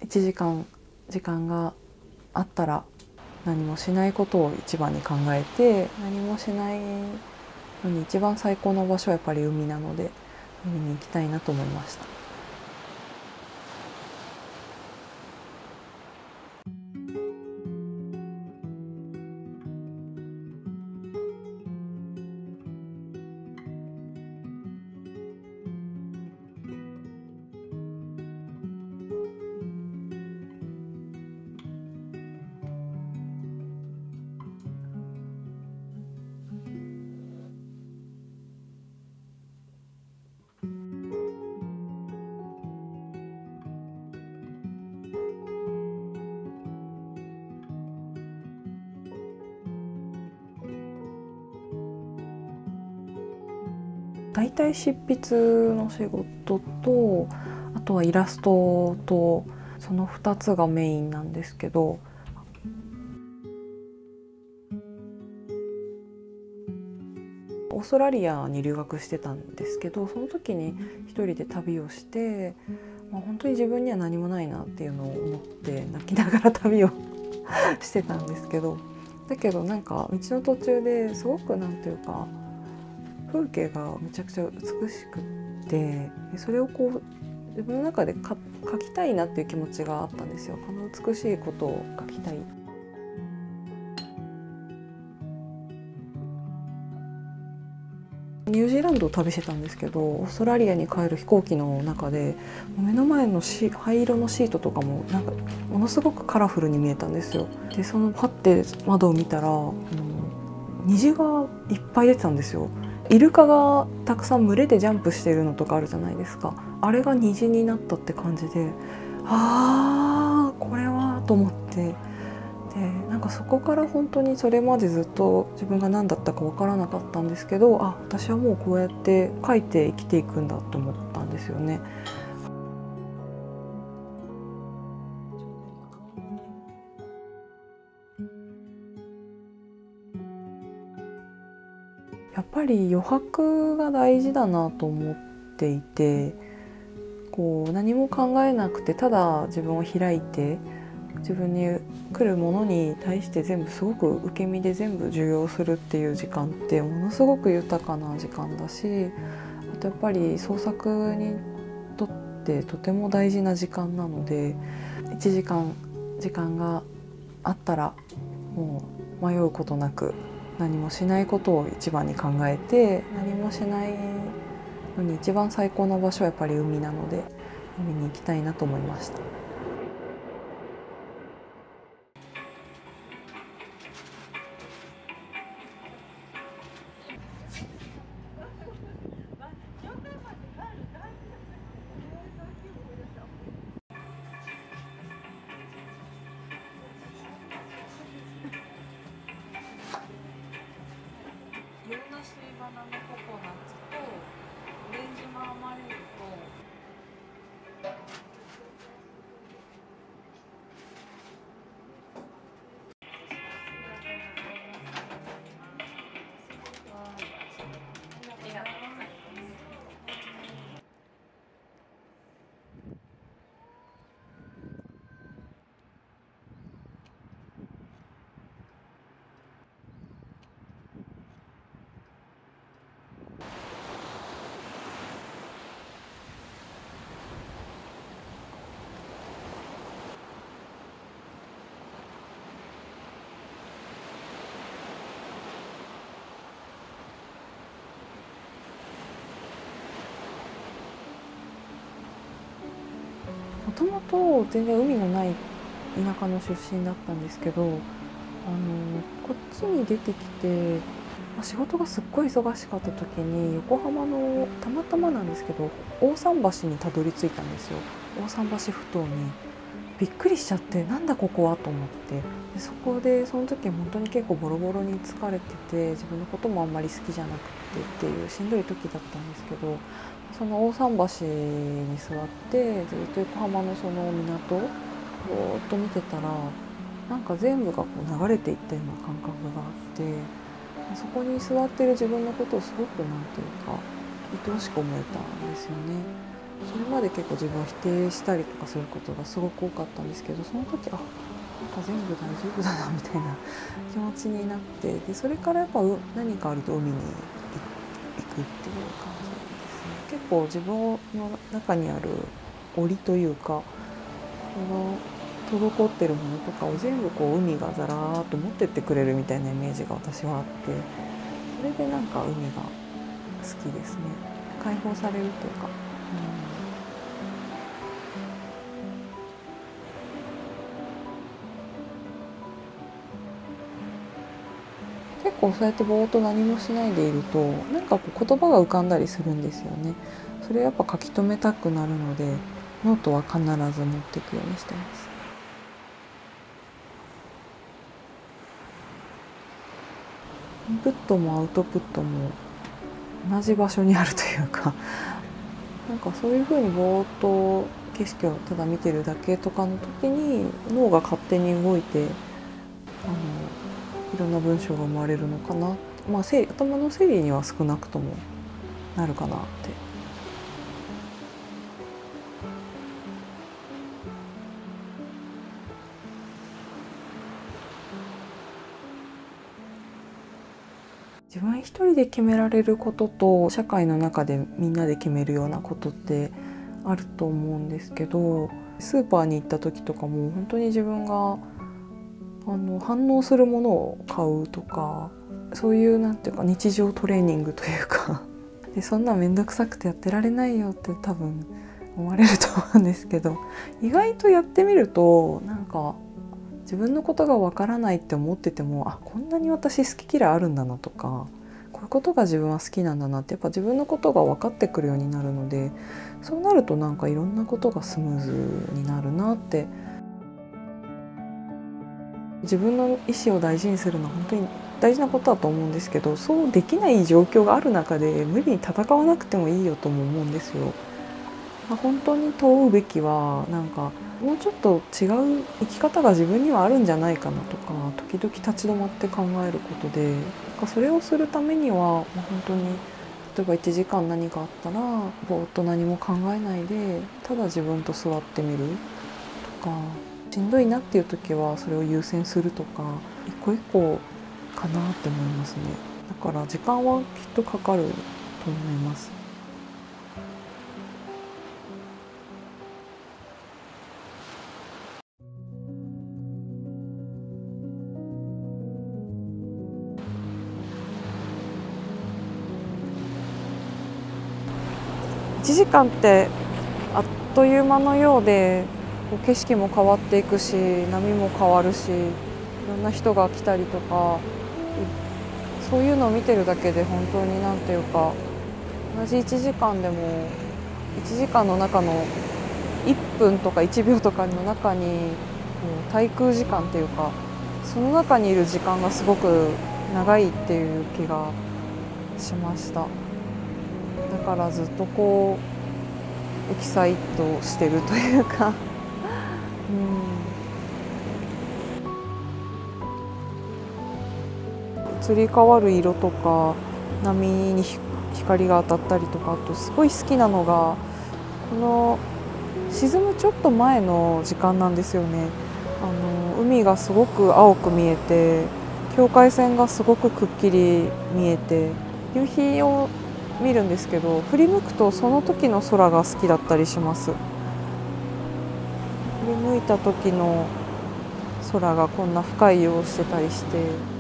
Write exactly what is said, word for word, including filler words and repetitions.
いちじかん時間があったら何もしないことを一番に考えて、何もしないのに一番最高の場所はやっぱり海なので、海に行きたいなと思いました。大体執筆の仕事と、あとはイラストと、そのふたつがメインなんですけど、オーストラリアに留学してたんですけど、その時に一人で旅をして、まあ、本当に自分には何もないなっていうのを思って泣きながら旅をしてたんですけど、だけどなんか道の途中ですごくなんていうか風景がめちゃくちゃ美しくって、それをこう自分の中でか描きたいなっていう気持ちがあったんですよ。あの美しいことを描きたい。ニュージーランドを旅してたんですけど、オーストラリアに帰る飛行機の中で目の前のシ灰色のシートとかもなんかものすごくカラフルに見えたんですよ。でそのパッて窓を見たら、うん、虹がいっぱい出てたんですよ。イルカがたくさん群れでジャンプしてるのとかあるじゃないですか。あれが虹になったって感じで、あーこれはと思って。でなんかそこから本当にそれまでずっと自分が何だったか分からなかったんですけど、あ、私はもうこうやって描いて生きていくんだと思ったんですよね。やっぱり余白が大事だなと思っていて、こう何も考えなくてただ自分を開いて自分に来るものに対して全部すごく受け身で全部受容するっていう時間ってものすごく豊かな時間だし、あとやっぱり創作にとってとても大事な時間なので、いちじかん時間があったらもう迷うことなく何もしないことを一番に考えて、何もしないのに一番最高な場所はやっぱり海なので、海に行きたいなと思いました。洋梨バナナココナッツとオレンジマーマレードともともと全然海のない田舎の出身だったんですけど、あのこっちに出てきて仕事がすっごい忙しかった時に横浜のたまたまなんですけど大桟橋にたどり着いたんですよ。大桟橋埠頭にびっくりしちゃって、なんだここはと思って、でそこでその時本当に結構ボロボロに疲れてて、自分のこともあんまり好きじゃなくてっていうしんどい時だったんですけど、その大桟橋に座ってずっと横浜のその港をぼーっと見てたら、なんか全部がこう流れていったような感覚があって、そこに座ってる自分のことをすごくなんていうか愛おしく思えたんですよね。 それまで結構自分を否定したりとかすることがすごく多かったんですけど、その時あなんか全部大丈夫だなみたいな気持ちになって、でそれからやっぱ何かあると海に行くっていう感じですね。結構自分の中にある檻というか、その滞ってるものとかを全部こう海がザラーっと持ってってくれるみたいなイメージが私はあって、それでなんか海が好きですね。解放されるというか、うん、結構そうやってぼーっと何もしないでいるとなんかこう言葉が浮かんだりするんですよね。それやっぱ書き留めたくなるのでノートは必ず持っていくようにしてます。インプットもアウトプットも同じ場所にあるというかなんかそういうふうにぼーっと景色をただ見てるだけとかの時に脳が勝手に動いてあのいろんな文章が生まれるのかな、まあ、整理頭の整理には少なくともなるかなって。自分一人で決められることと社会の中でみんなで決めるようなことってあると思うんですけど、スーパーに行った時とかも本当に自分があの反応するものを買うとか、そういうなんていうか日常トレーニングというかでそんな面倒くさくてやってられないよって多分思われると思うんですけど、意外とやってみるとなんか自分のことがわからないって思ってても、あこんなに私好き嫌いあるんだなとか、こういうことが自分は好きなんだなってやっぱ自分のことが分かってくるようになるので、そうなるとなんかいろんなことがスムーズになるなって。自分の意思を大事にするのは本当に大事なことだと思うんですけど、そうできない状況がある中で無理に戦わなくてもいいよとも思うんですよ。本当に問うべきはなんかもうちょっと違う生き方が自分にはあるんじゃないかなとか、時々立ち止まって考えることで、なんかそれをするためには、まあ、本当に例えばいちじかん何かあったらぼーっと何も考えないでただ自分と座ってみるとか、しんどいなっていう時はそれを優先するとか、一個一個かなって思いますね。だから時間はきっとかかると思います。いちじかんってあっという間のようで、こう景色も変わっていくし波も変わるし、いろんな人が来たりとか、そういうのを見てるだけで本当に何ていうか、同じいちじかんでもいちじかんの中のいっぷんとかいちびょうとかの中にこう滞空時間っていうか、その中にいる時間がすごく長いっていう気がしました。だからずっとこうエキサイトしてるというかうん、移り変わる色とか波に光が当たったりとか、あとすごい好きなのがこの沈むちょっと前の時間なんですよね。あの海がすごく青く見えて、境界線がすごくくっきり見えて、夕日を見るんですけど、振り向くとその時の空が好きだったりします。振り向いた時の空がこんな深い色をしてたりして。